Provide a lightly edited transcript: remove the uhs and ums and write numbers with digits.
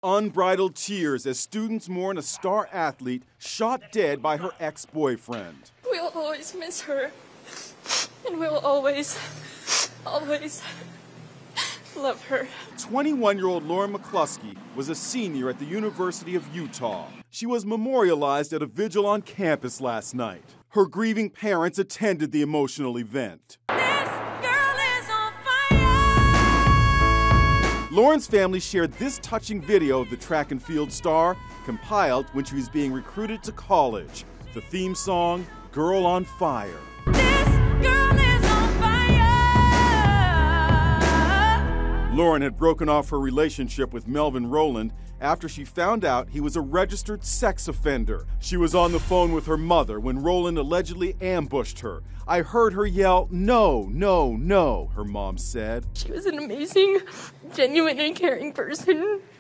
Unbridled tears as students mourn a star athlete shot dead by her ex-boyfriend. We'll always miss her. And we'll always love her. 21-year-old Lauren McCluskey was a senior at the University of Utah. She was memorialized at a vigil on campus last night. Her grieving parents attended the emotional event. Lauren's family shared this touching video of the track and field star, compiled when she was being recruited to college. The theme song, Girl on Fire. This girl is on fire. Lauren had broken off her relationship with Melvin Rowland after she found out he was a registered sex offender. She was on the phone with her mother when Rowland allegedly ambushed her. I heard her yell, "No, no, no," her mom said. She was an amazing, genuine, and caring person.